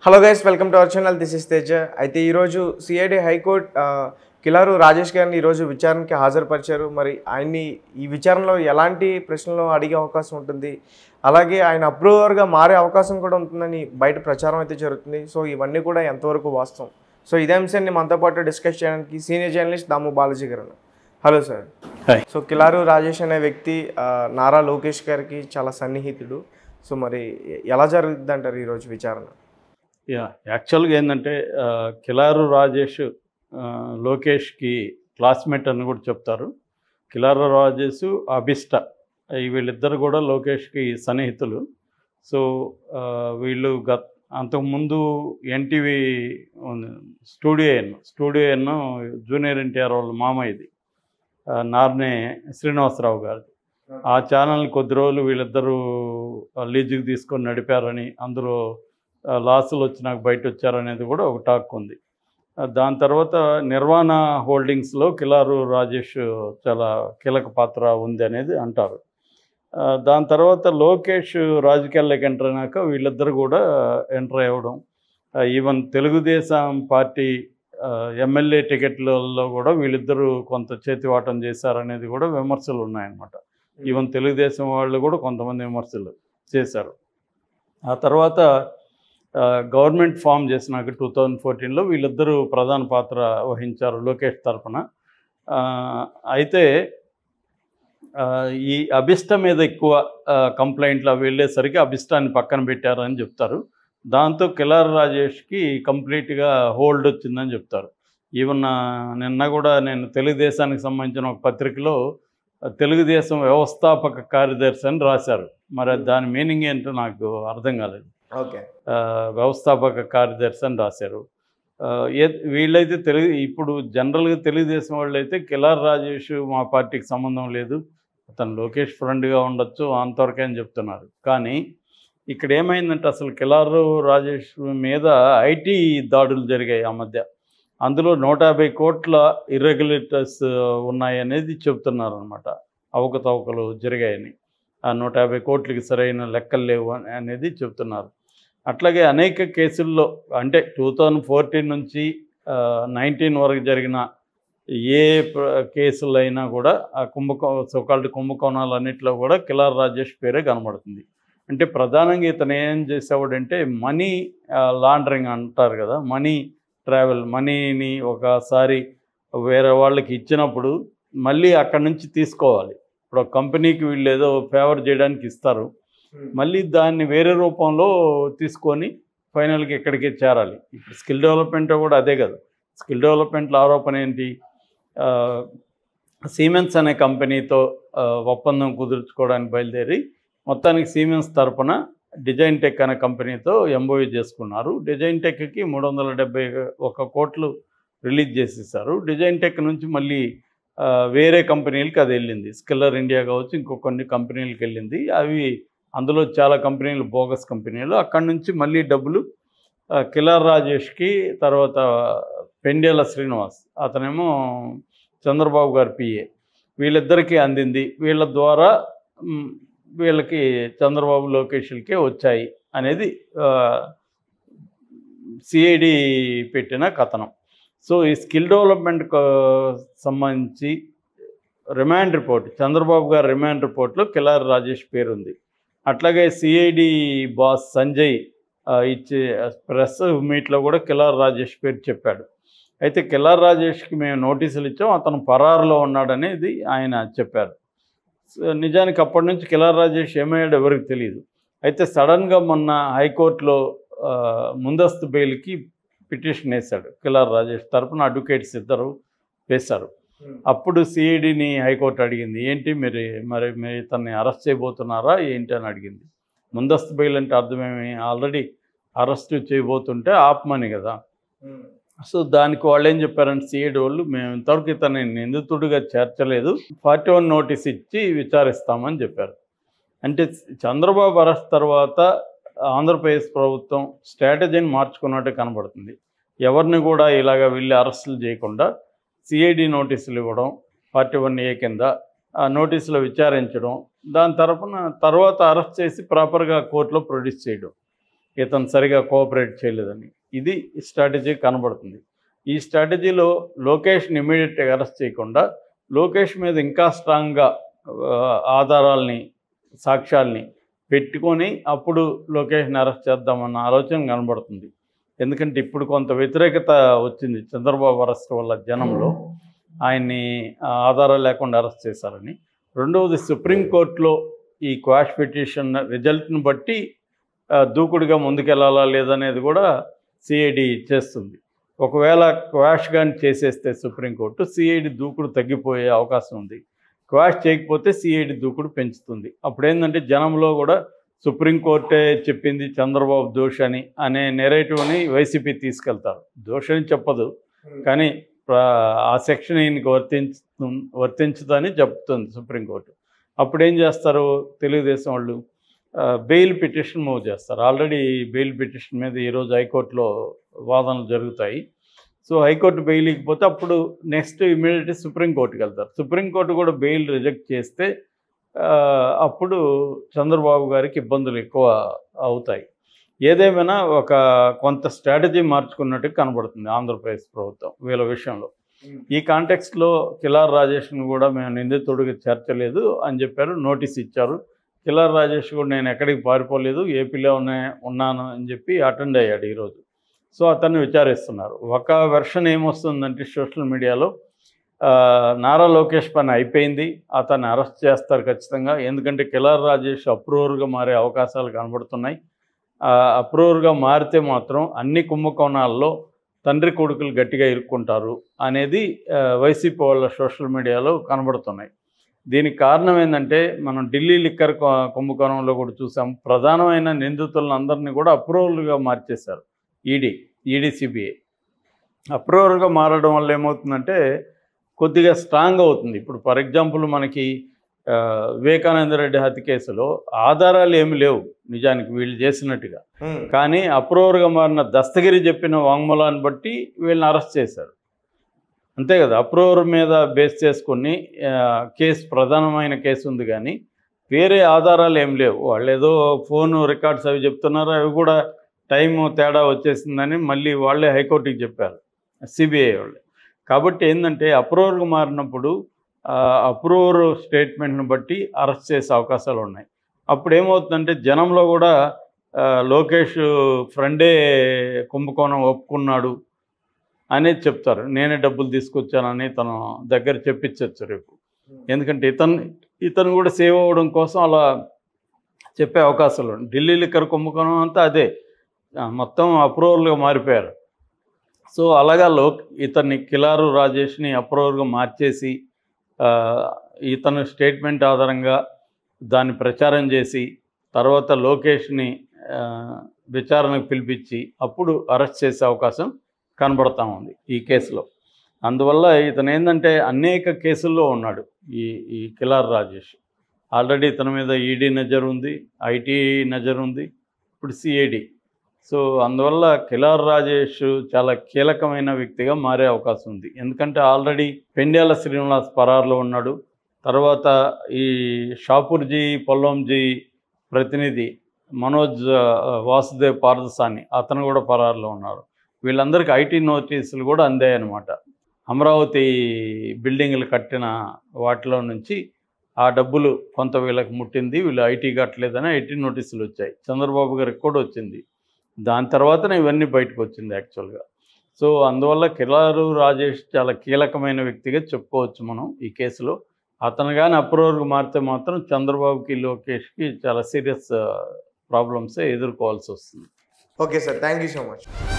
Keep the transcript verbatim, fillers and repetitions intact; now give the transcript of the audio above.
Hello guys, welcome to our channel. This is Teja. అయితే ఈరోజు CID high court Kilaru Rajesh గారిని ఈరోజు విచారణకి హాజరుపరిచారు. మరి ఆయన్ని ఈ విచారణలో ఎలాంటి ప్రశ్నలు అడిగే అవకాశం ఉంటుంది, అలాగే ఆయన అప్రూవర్గా మారే అవకాశం కూడా ఉంటుందని బయట ప్రచారం అయితే జరుగుతుంది. సో ఇవన్నీ కూడా ఎంతవరకు వాస్తవం? సో ఇదే అంశాన్ని మనతో పాటు డిస్కస్ చేయడానికి సీనియర్ జర్నలిస్ట్ దాము బాలాజీ గారు. Hello sir. So Kilaru Rajesh అనే వ్యక్తి నారా లోకేష్ గారికి చాలా సన్నిహితుడు. సో మరి ఎలా జరుగుతుంది అంటారు ఈరోజు విచారణ? యా యాక్చువల్గా ఏంటంటే కిలారు రాజేష్ లోకేష్కి క్లాస్మేట్ అని కూడా చెప్తారు. కిలారు రాజేష్ అభిష్ట వీళ్ళిద్దరు కూడా లోకేష్కి సన్నిహితులు. సో వీళ్ళు గత అంతకుముందు NTV studio N studio N junior NTR వాళ్ళ మామ ఇది నార్నే శ్రీనివాసరావు గారిది. ఆ ఛానల్ని కొద్ది రోజులు వీళ్ళిద్దరూ లీజుకి తీసుకొని నడిపారని, అందులో లాసులు వచ్చినాక బయట వచ్చారనేది కూడా ఒక టాక్ ఉంది. దాని తర్వాత నిర్వాణ హోల్డింగ్స్లో కిలారు రాజేష్ చాలా కీలక పాత్ర ఉంది అనేది అంటారు. దాని తర్వాత లోకేష్ రాజకీయాల్లోకి ఎంటర్ అయినాక వీళ్ళిద్దరు కూడా ఎంటర్ అవ్వడం, ఈవెన్ తెలుగుదేశం పార్టీ ఎమ్మెల్యే టికెట్లలో కూడా వీళ్ళిద్దరూ కొంత చేతివాటం చేశారనేది కూడా విమర్శలు ఉన్నాయన్నమాట. ఈవెన్ తెలుగుదేశం వాళ్ళు కూడా కొంతమంది విమర్శలు చేశారు. ఆ తర్వాత గవర్నమెంట్ ఫామ్ చేసినాక టూ థౌజండ్ ఫోర్టీన్లో వీళ్ళిద్దరూ ప్రధాన పాత్ర వహించారు లోకేష్ తరఫున. అయితే ఈ అభిష్ట మీద ఎక్కువ కంప్లైంట్లు అవి వెళ్ళేసరికి అభిష్టాన్ని పక్కన పెట్టారని చెప్తారు. దాంతో కిలారు రాజేష్కి కంప్లీట్గా హోల్డ్ వచ్చిందని చెప్తారు. ఈవెన్ నిన్న కూడా నేను తెలుగుదేశానికి సంబంధించిన ఒక పత్రికలో తెలుగుదేశం వ్యవస్థాపక కార్యదర్శి అని రాశారు. మరి దాని మీనింగ్ ఏంటో నాకు అర్థం కాలేదు. ఓకే, వ్యవస్థాపక కార్యదర్శి అని రాశారు. ఏ వీళ్ళైతే తెలుగు ఇప్పుడు జనరల్గా తెలుగుదేశం వాళ్ళు అయితే కిలారు రాజేష్ మా పార్టీకి సంబంధం లేదు, అతను లోకేష్ ఫ్రెండ్గా ఉండొచ్చు అంతవరకే అని చెప్తున్నారు. కానీ ఇక్కడ ఏమైందంటే అసలు కిలారు రాజేష్ మీద ఐటీ దాడులు జరిగాయి ఆ మధ్య. అందులో నూట యాభై కోట్ల ఇర్రెగ్యులేటర్స్ ఉన్నాయనేది చెప్తున్నారు అనమాట. అవకతవకలు జరిగాయని, ఆ నూట యాభై కోట్లకి సరైన లెక్కలు లేవు అనేది చెప్తున్నారు. అట్లాగే అనేక కేసుల్లో అంటే టూ థౌజండ్ ఫోర్టీన్ నుంచి నైన్టీన్ వరకు జరిగిన ఏ కేసులు అయినా కూడా ఆ కుంభకో సోకాల్డ్ కుంభకోణాలు అన్నింటిలో కూడా కిలారు రాజేష్ పేరే కనబడుతుంది. అంటే ప్రధానంగా ఇతను ఏం చేసేవాడంటే మనీ లాండరింగ్ అంటారు కదా, మనీ ట్రావెల్, మనీని ఒకసారి వేరే వాళ్ళకి ఇచ్చినప్పుడు మళ్ళీ అక్కడి నుంచి తీసుకోవాలి. ఇప్పుడు ఒక కంపెనీకి వీళ్ళు ఏదో ఫేవర్ చేయడానికి ఇస్తారు, మళ్ళీ దాన్ని వేరే రూపంలో తీసుకొని ఫైనల్గా ఇక్కడికి చేరాలి. ఇప్పుడు స్కిల్ డెవలప్మెంట్ కూడా అదే కదా. స్కిల్ డెవలప్మెంట్లో ఆరోపణ ఏంటి, సిమెన్స్ అనే కంపెనీతో ఒప్పందం కుదుర్చుకోవడానికి బయలుదేరి మొత్తానికి సిమెన్స్ తరపున డిజైన్ టెక్ అనే కంపెనీతో ఎంఓయూ చేసుకున్నారు. డిజైన్ టెక్కి మూడు వందల డెబ్బై ఒక కోట్లు రిలీజ్ చేసేసారు. డిజైన్ టెక్ నుంచి మళ్ళీ వేరే కంపెనీలకి అది వెళ్ళింది. స్కిల్లర్ ఇండియా కావచ్చు, ఇంకో కొన్ని కంపెనీలకు వెళ్ళింది. అవి అందులో చాలా కంపెనీలు బోగస్ కంపెనీలు. అక్కడి నుంచి మళ్ళీ డబ్బులు కిలారు రాజేష్కి, తర్వాత పెండేల శ్రీనివాస్ అతనేమో చంద్రబాబు గారి పిఏ, వీళ్ళిద్దరికీ అందింది. వీళ్ళ ద్వారా వీళ్ళకి చంద్రబాబు లోకేష్లకే వచ్చాయి అనేది సిఐడి పెట్టిన కథనం. సో ఈ స్కిల్ డెవలప్మెంట్కు సంబంధించి రిమాండ్ రిపోర్ట్, చంద్రబాబు గారి రిమాండ్ రిపోర్ట్లో కిలారు రాజేష్ పేరుంది. అట్లాగే సిఐడి బాస్ సంజయ్ ఇచ్చే ప్రెస్ మీట్లో కూడా కిలారు రాజేష్ పేరు చెప్పాడు. అయితే కిలారు రాజేష్కి మేము నోటీసులు ఇచ్చాం, అతను పరారులో ఉన్నాడనేది ఆయన చెప్పారు. నిజానికి అప్పటి నుంచి కిలారు రాజేష్ ఏమయ్యాడు ఎవరికి తెలియదు. అయితే సడన్గా మొన్న హైకోర్టులో ముందస్తు బెయిల్కి పిటిషన్ వేశాడు. కిలారు రాజేష్ తరపున అడ్వకేట్స్ ఇద్దరు వేశారు. అప్పుడు సిఐడిని హైకోర్టు అడిగింది, ఏంటి మీరు మరి మీరు ఇతన్ని అరెస్ట్ చేయబోతున్నారా ఏంటి అని అడిగింది. ముందస్తు బెయిల్ అంటే అర్థమేమి, ఆల్రెడీ అరెస్ట్ చేయబోతుంటే ఆపమని కదా. సో దానికి వాళ్ళు ఏం చెప్పారంటే సిఐడి వాళ్ళు, మేము ఇంతవరకు ఇతన్ని నిందితుడిగా చేర్చలేదు, ఫార్టీ వన్ నోటీస్ ఇచ్చి విచారిస్తామని చెప్పారు. అంటే చంద్రబాబు అరెస్ట్ తర్వాత ఆంధ్రప్రదేశ్ ప్రభుత్వం స్ట్రాటజీని మార్చుకున్నట్టు కనబడుతుంది. ఎవరిని కూడా ఇలాగ వెళ్ళి అరెస్టులు చేయకుండా సిఐడి నోటీసులు ఇవ్వడం, ఫార్టీ వన్ ఏ కింద ఆ నోటీసులు విచారించడం, దాని తరపున తర్వాత అరెస్ట్ చేసి ప్రాపర్గా కోర్టులో ప్రొడ్యూస్ చేయడం. ఇతను సరిగా కోఆపరేట్ చేయలేదని. ఇది స్ట్రాటజీ కనబడుతుంది. ఈ స్ట్రాటజీలో లోకేష్ని ఇమీడియట్గా అరెస్ట్ చేయకుండా లోకేష్ మీద ఇంకా స్ట్రాంగ్గా ఆధారాలని సాక్ష్యాల్ని పెట్టుకొని అప్పుడు లోకేష్ని అరెస్ట్ చేద్దామన్న ఆలోచన కనబడుతుంది. ఎందుకంటే ఇప్పుడు కొంత వ్యతిరేకత వచ్చింది చంద్రబాబు అరెస్ట్ వల్ల జనంలో, ఆయన్ని ఆధారాలు లేకుండా అరెస్ట్ చేశారని. రెండవది సుప్రీంకోర్టులో ఈ క్వాష్ పిటిషన్ రిజల్ట్ని బట్టి దూకుడుగా ముందుకెళ్లాలా లేదనేది కూడా సిఐడి చేస్తుంది. ఒకవేళ క్వాష్ కానీ చేసేస్తే సుప్రీంకోర్టు సిఐడి దూకుడు తగ్గిపోయే అవకాశం ఉంది. క్వాష్ చేయకపోతే సిఐడి దూకుడు పెంచుతుంది. అప్పుడు ఏంటంటే జనంలో కూడా సుప్రీంకోర్టే చెప్పింది చంద్రబాబు దోషి అని అనే నెరేటివ్ని వైసీపీ తీసుకెళ్తారు. దోషని చెప్పదు కానీ ఆ సెక్షన్ ఈయనకి వర్తించు వర్తించదని చెప్తుంది సుప్రీంకోర్టు. అప్పుడు ఏం చేస్తారు తెలుగుదేశం వాళ్ళు, బెయిల్ పిటిషన్ మూవ్ చేస్తారు. ఆల్రెడీ బెయిల్ పిటిషన్ మీద ఈరోజు హైకోర్టులో వాదనలు జరుగుతాయి. సో హైకోర్టు బెయిల్ ఇకపోతే అప్పుడు నెక్స్ట్ ఇమీడియట్గా సుప్రీంకోర్టుకి వెళ్తారు. సుప్రీంకోర్టు కూడా బెయిల్ రిజెక్ట్ చేస్తే అప్పుడు చంద్రబాబు గారికి ఇబ్బందులు ఎక్కువ అవుతాయి. ఏదేమైనా ఒక కొంత స్ట్రాటజీ మార్చుకున్నట్టు కనబడుతుంది ఆంధ్రప్రదేశ్ ప్రభుత్వం వీళ్ళ విషయంలో. ఈ కాంటెక్స్ట్లో కిలారు రాజేష్ను కూడా మేము నిందితుడికి చేర్చలేదు అని చెప్పారు, నోటీస్ ఇచ్చారు. కిలారు రాజేష్ కూడా నేను ఎక్కడికి పారిపోలేదు, ఏపీలో ఉన్నా ఉన్నాను అని చెప్పి అటెండ్ అయ్యాడు ఈరోజు. సో అతన్ని విచారిస్తున్నారు. ఒక వెర్షన్ ఏమొస్తుందంటే సోషల్ మీడియాలో నారా లోకేష్ పని అయిపోయింది, అతన్ని అరెస్ట్ చేస్తారు ఖచ్చితంగా, ఎందుకంటే కిలారు రాజేష్ అప్రూవర్గా మారే అవకాశాలు కనబడుతున్నాయి. అప్రూవర్గా మారితే మాత్రం అన్ని కుంభకోణాల్లో తండ్రి కొడుకులు గట్టిగా ఇరుక్కుంటారు అనేది వైసీపీ వాళ్ళ సోషల్ మీడియాలో కనబడుతున్నాయి. దీనికి కారణం ఏంటంటే మనం ఢిల్లీ లిక్కర్ కుంభకోణంలో కూడా చూసాం. ప్రధానమైన నిందితులను అందరినీ కూడా అప్రూవల్గా మార్చేశారు ఈడీ ఈడీ సిబిఐ. అప్రూవల్గా మారడం వల్ల ఏమవుతుందంటే కొద్దిగా స్ట్రాంగ్ అవుతుంది. ఇప్పుడు ఫర్ ఎగ్జాంపుల్ మనకి వివేకానంద రెడ్డి హత్య కేసులో ఆధారాలు ఏమి లేవు నిజానికి వీళ్ళు చేసినట్టుగా, కానీ అప్రూవర్గా మారిన దస్తగిరి చెప్పిన వాంగ్మూలాన్ని బట్టి వీళ్ళని అరెస్ట్ చేశారు. అంతే కదా, అప్రూవర్ మీద బేస్ చేసుకుని కేసు ప్రధానమైన కేసు ఉంది కానీ వేరే ఆధారాలు ఏం లేవు. వాళ్ళు ఏదో ఫోన్ రికార్డ్స్ అవి చెప్తున్నారు, అవి కూడా టైము తేడా వచ్చేసిందని మళ్ళీ వాళ్ళే హైకోర్టుకి చెప్పారు సిబిఐ వాళ్ళు. కాబట్టి ఏంటంటే అప్రూవర్గా మారినప్పుడు అప్రూవర్ స్టేట్మెంట్ని బట్టి అరెస్ట్ చేసే అవకాశాలు ఉన్నాయి. అప్పుడు ఏమవుతుందంటే జనంలో కూడా లోకేష్ ఫ్రెండే కుంభకోణం ఒప్పుకున్నాడు అనేది చెప్తారు, నేనే డబ్బులు తీసుకొచ్చానని తన దగ్గర చెప్పించవచ్చు రేపు. ఎందుకంటే ఇతను ఇతను కూడా సేవ్ అవ్వడం కోసం అలా చెప్పే అవకాశాలు ఉన్నాయి. ఢిల్లీ లిక్కర్ కుంభకోణం అంతా అదే, మొత్తం అప్రూవర్గా మారిపోయారు. సో అలాగా లో ఇతన్ని కిలారు రాజేష్ని అప్రూవర్గా మార్చేసి ఇతను స్టేట్మెంట్ ఆధారంగా దాన్ని ప్రచారం చేసి తర్వాత లోకేష్ని విచారణకు పిలిపించి అప్పుడు అరెస్ట్ చేసే అవకాశం కనబడతా ఉంది ఈ కేసులో. అందువల్ల ఇతను ఏంటంటే అనేక కేసుల్లో ఉన్నాడు ఈ ఈ కిలారు రాజేష్. ఆల్రెడీ ఇతని మీద ఈడీ నజర్ ఉంది, ఐటీ నజర్ ఉంది, ఇప్పుడు సిఐడి. సో అందువల్ల కిలారు రాజేష్ చాలా కీలకమైన వ్యక్తిగా మారే అవకాశం ఉంది. ఎందుకంటే ఆల్రెడీ పెండ్యాల శ్రీనివాస్ పరారులో ఉన్నాడు. తర్వాత ఈ షాపూర్జీ పొల్లంజీ ప్రతినిధి మనోజ్ వాసుదేవ్ పారదసాని అతను కూడా పరారులో ఉన్నారు. వీళ్ళందరికీ ఐటీ నోటీసులు కూడా అందాయన్నమాట. అమరావతి బిల్డింగ్లు కట్టిన వాటిలో నుంచి ఆ డబ్బులు కొంత వీళ్ళకి ముట్టింది, వీళ్ళు ఐటీ కట్టలేదని ఐటీ నోటీసులు వచ్చాయి. చంద్రబాబు గారికి కూడా వచ్చింది. దాని తర్వాతనే ఇవన్నీ బయటకు వచ్చింది యాక్చువల్గా. సో అందువల్ల కిలారు రాజేష్ చాలా కీలకమైన వ్యక్తిగా చెప్పుకోవచ్చు మనం ఈ కేసులో. అతను కానీ అప్రూవర్గా మారితే మాత్రం చంద్రబాబుకి లోకేష్కి చాలా సీరియస్ ప్రాబ్లమ్సే ఎదుర్కోవాల్సి వస్తుంది. Okay sir, thank you so much.